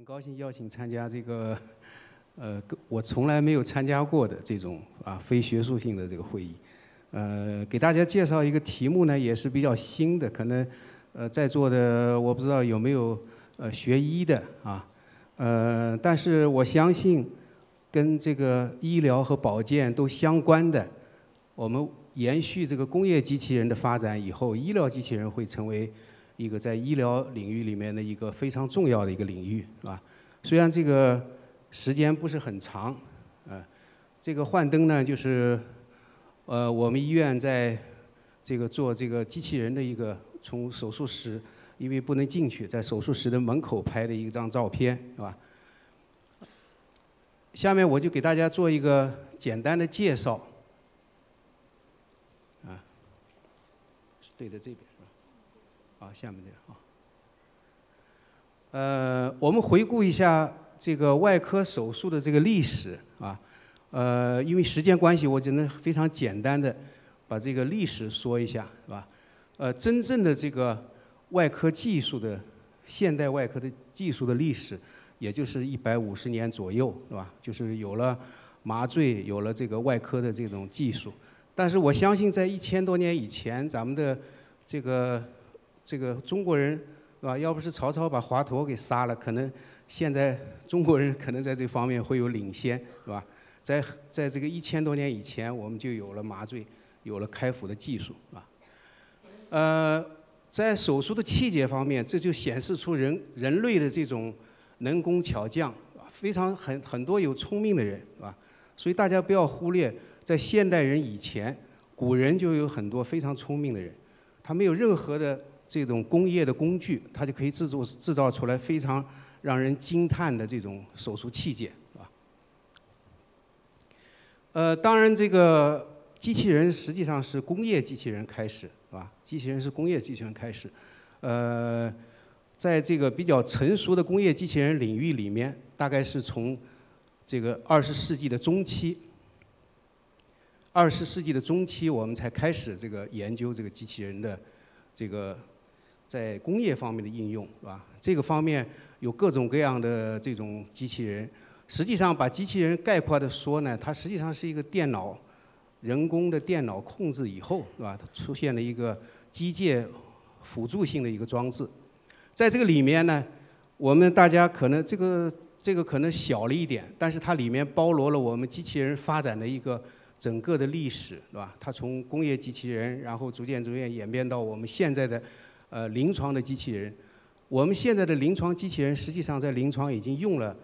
很高兴邀请参加这个，我从来没有参加过的这种非学术性的这个会议，给大家介绍一个题目呢，也是比较新的，可能在座的我不知道有没有学医的啊，但是我相信跟这个医疗和保健都相关的，我们延续这个工业机器人的发展以后，医疗机器人会成为一个在医疗领域里面的一个非常重要的一个领域，是吧？虽然这个时间不是很长，这个幻灯呢，就是我们医院在这个做这个机器人的一个从手术室，因为不能进去，在手术室的门口拍的一张照片，是吧？下面我就给大家做一个简单的介绍，是对的这边。下面这个我们回顾一下这个外科手术的这个历史啊，因为时间关系，我只能非常简单的把这个历史说一下，是吧？真正的这个外科技术的现代外科的技术的历史，也就是150年左右，是吧？就是有了麻醉，有了这个外科的这种技术。但是我相信，在1000多年以前，咱们的这个中国人，是吧？要不是曹操把华佗给杀了，可能现在中国人可能在这方面会有领先，是吧？在这个1000多年以前，我们就有了麻醉，有了开腹的技术，啊。在手术的器械方面，这就显示出人类的这种能工巧匠，非常很多有聪明的人，是吧？所以大家不要忽略，在现代人以前，古人就有很多非常聪明的人，他没有任何的这种工业的工具，它就可以制造出来非常让人惊叹的这种手术器械，是吧？当然，这个机器人实际上是工业机器人开始，是吧？机器人是工业机器人开始，在这个比较成熟的工业机器人领域里面，大概是从这个20世纪的中期，20世纪的中期，我们才开始这个研究这个机器人的这个在工业方面的应用，是吧？这个方面有各种各样的这种机器人。实际上，把机器人概括的说呢，它实际上是一个人工的电脑控制以后，是吧？它出现了一个机械辅助性的一个装置。在这个里面呢，我们大家可能这个可能小了一点，但是它里面包罗了我们机器人发展的一个整个的历史，是吧？它从工业机器人，然后逐渐演变到我们现在的临床的机器人。我们现在的临床机器人实际上在临床已经用了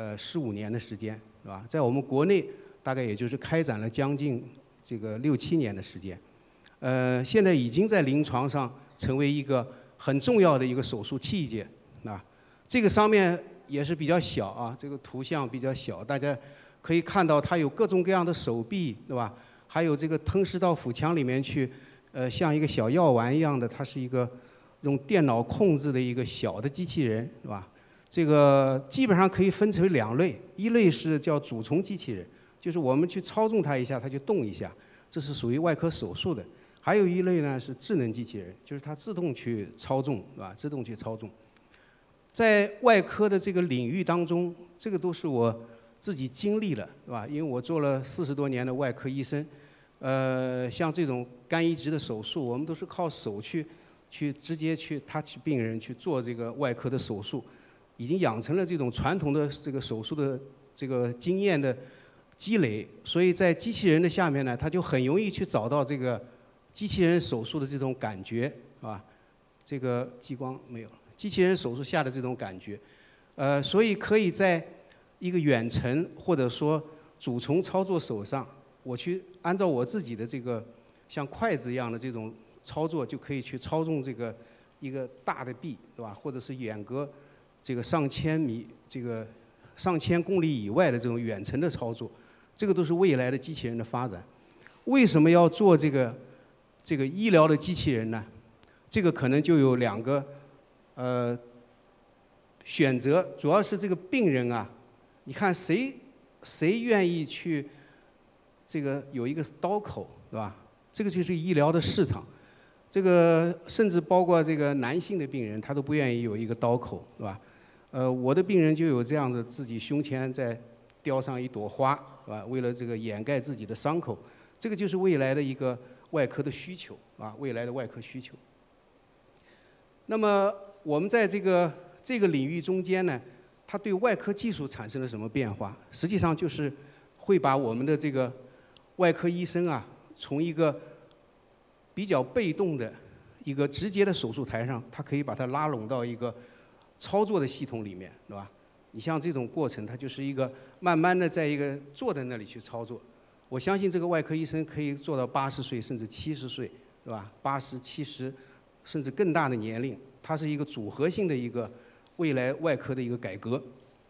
15年的时间，是吧？在我们国内大概也就是开展了将近这个6、7年的时间，现在已经在临床上成为一个很重要的一个手术器械，啊，这个上面也是比较小啊，这个图像比较小，大家可以看到它有各种各样的手臂，对吧？还有这个吞噬到腹腔里面去，像一个小药丸一样的，它是一个用电脑控制的一个小的机器人，是吧？这个基本上可以分成2类，一类是叫主从机器人，就是我们去操纵它一下，它就动一下，这是属于外科手术的。还有一类呢是智能机器人，就是它自动去操纵，是吧？自动去操纵。在外科的这个领域当中，这个都是我自己经历了，是吧？因为我做了40多年的外科医生，像这种肝移植的手术，我们都是靠手去直接去touch病人去做这个外科的手术，已经养成了这种传统的这个手术的这个经验的积累，所以在机器人的下面呢，它就很容易去找到这个机器人手术的这种感觉，啊，这个激光没有了，机器人手术下的这种感觉，所以可以在一个远程或者说主从操作手上，我去按照我自己的这个像筷子一样的这种操作，就可以去操纵这个一个大的臂，对吧？或者是远隔这个上千米、这个上千公里以外的这种远程的操作，这个都是未来的机器人的发展。为什么要做这个医疗的机器人呢？这个可能就有2个选择，主要是这个病人啊，你看谁愿意去这个有一个刀口，对吧？这个就是医疗的市场。这个甚至包括这个男性的病人，他都不愿意有一个刀口，是吧？ 我的病人就有这样的，自己胸前再雕上一朵花，是吧？为了这个掩盖自己的伤口，这个就是未来的一个外科的需求啊，未来的外科需求。那么我们在这个领域中间呢，它对外科技术产生了什么变化？实际上就是会把我们的这个外科医生啊，从一个比较被动的一个直接的手术台上，它可以把它拉拢到一个操作的系统里面，对吧？你像这种过程，它就是一个慢慢的在一个坐在那里去操作。我相信这个外科医生可以做到80岁甚至70岁，对吧？80、70甚至更大的年龄，它是一个组合性的一个未来外科的一个改革。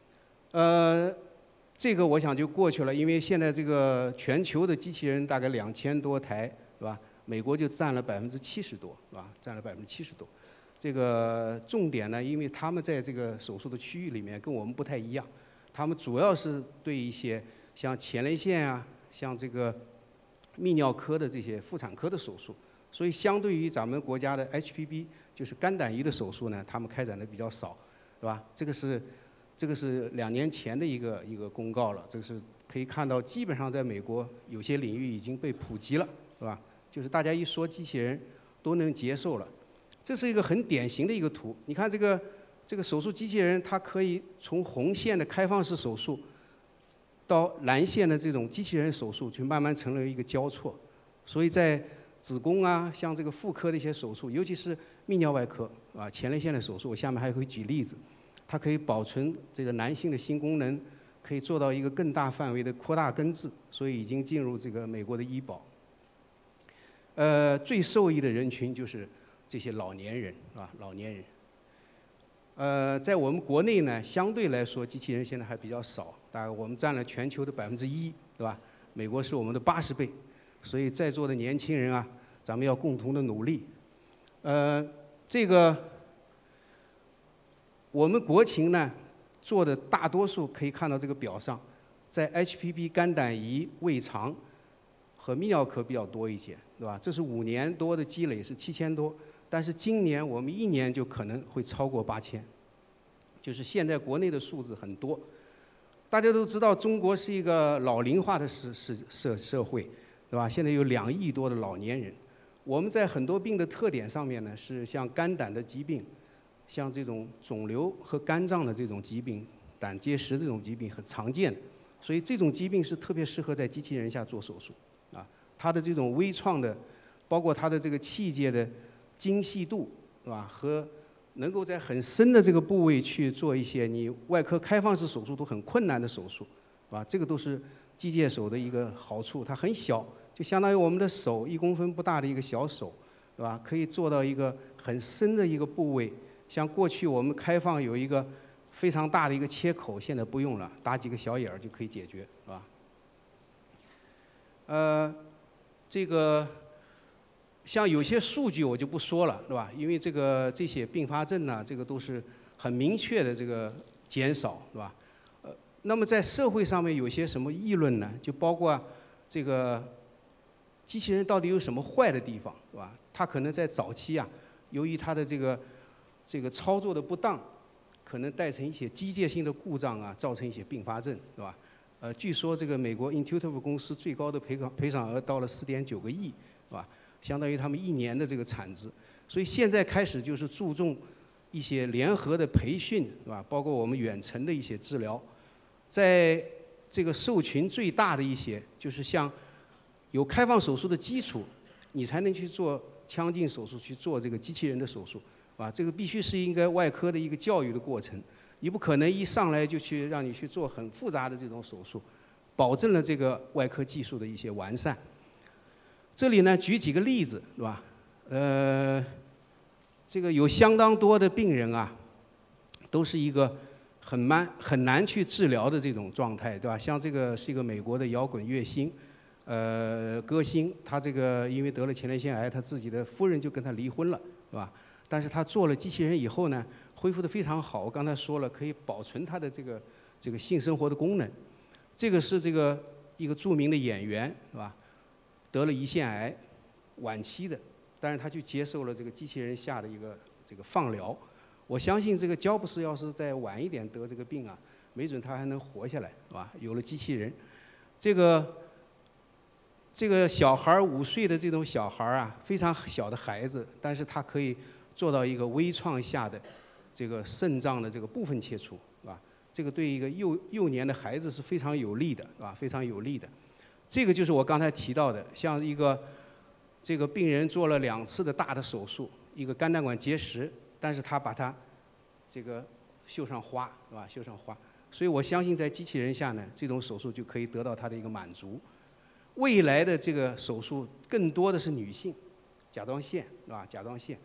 这个我想就过去了，因为现在这个全球的机器人大概2000多台，对吧？美国就占了70%多，是吧？占了70%多。这个重点呢，因为他们在这个手术的区域里面跟我们不太一样，他们主要是对一些像前列腺啊、像这个泌尿科的这些妇产科的手术，所以相对于咱们国家的 HPB 就是肝胆胰的手术呢，他们开展的比较少，是吧？这个是2年前的一个公告了，这个是可以看到，基本上在美国有些领域已经被普及了，是吧？就是大家一说机器人都能接受了。这是一个很典型的一个图，你看这个手术机器人，它可以从红线的开放式手术到蓝线的这种机器人手术，就慢慢成了一个交错。所以在子宫啊，像这个妇科的一些手术，尤其是泌尿外科啊、前列腺的手术，我下面还会举例子，它可以保存这个男性的性功能，可以做到一个更大范围的扩大根治，所以已经进入这个美国的医保。最受益的人群就是这些老年人，啊，老年人。在我们国内呢，相对来说，机器人现在还比较少，大概我们占了全球的1%，对吧？美国是我们的80倍，所以在座的年轻人啊，咱们要共同的努力。这个我们国情呢做的大多数可以看到这个表上，在 HPB 肝胆胰胃肠和泌尿科比较多一些，对吧？这是5年多的积累，是7000多。但是今年我们1年就可能会超过8000，就是现在国内的数字很多。大家都知道，中国是一个老龄化的社会，对吧？现在有2亿多的老年人。我们在很多病的特点上面呢，是像肝胆的疾病，像这种肿瘤和肝脏的这种疾病，胆结石这种疾病很常见的，所以这种疾病是特别适合在机器人下做手术啊。它的这种微创的，包括它的这个器械的精细度，是吧？和能够在很深的这个部位去做一些你外科开放式手术都很困难的手术，是吧？这个都是机械手的一个好处，它很小，就相当于我们的手1公分不大的一个小手，是吧？可以做到一个很深的一个部位。像过去我们开放有一个非常大的一个切口，现在不用了，打几个小眼儿就可以解决，是吧？这个。像有些数据我就不说了，对吧？因为这些并发症呢，这个都是很明确的这个减少，对吧？那么在社会上面有些什么议论呢？就包括这个机器人到底有什么坏的地方，对吧？它可能在早期啊，由于它的这个操作的不当，可能带成一些机械性的故障啊，造成一些并发症，对吧？据说这个美国 Intuitive 公司最高的赔偿额到了4.9个亿，是吧？相当于他们1年的这个产值，所以现在开始就是注重一些联合的培训，是吧？包括我们远程的一些治疗，在这个受群最大的一些，就是像有开放手术的基础，你才能去做腔镜手术，去做这个机器人的手术，啊，这个必须是应该外科的一个教育的过程，你不可能一上来就去让你去做很复杂的这种手术，保证了这个外科技术的一些完善。这里呢，举几个例子，是吧？这个有相当多的病人啊，都是一个很难去治疗的这种状态，对吧？像这个是一个美国的摇滚乐星，歌星，他这个因为得了前列腺癌，他自己的夫人就跟他离婚了，是吧？但是他做了机器人以后呢，恢复得非常好。我刚才说了，可以保存他的这个性生活的功能。这个是一个著名的演员，是吧？得了胰腺癌，晚期的，但是他去接受了这个机器人下的一个这个放疗。 我相信这个乔布斯要是再晚一点得这个病啊，没准他还能活下来，是吧？有了机器人，这个小孩5岁的这种小孩啊，非常小的孩子，但是他可以做到一个微创下的这个肾脏的这个部分切除，是吧？这个对一个幼年的孩子是非常有利的，是吧？非常有利的。这个就是我刚才提到的，像这个病人做了2次的大的手术，一个肝胆管结石，但是他把它这个绣上花，是吧？绣上花。所以我相信在机器人下呢，这种手术就可以得到它的一个满足。未来的这个手术更多的是女性，甲状腺，是吧？甲状腺，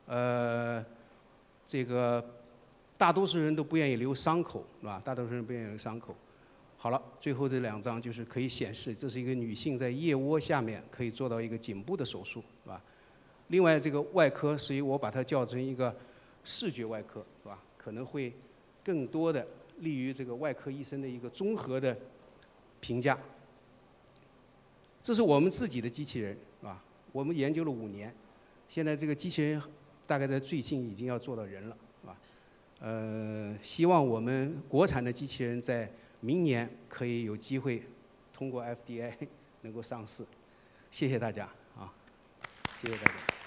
这个大多数人都不愿意留伤口，是吧？大多数人不愿意留伤口。好了，最后这2张就是可以显示，这是一个女性在腋窝下面可以做到一个颈部的手术，是吧？另外这个外科，所以我把它叫成一个视觉外科，是吧？可能会更多的利于这个外科医生的一个综合的评价。这是我们自己的机器人，是吧？我们研究了5年，现在这个机器人大概在最近已经要做到人了，是吧？希望我们国产的机器人在明年可以有机会通过 FDA 能够上市。谢谢大家啊，谢谢大家。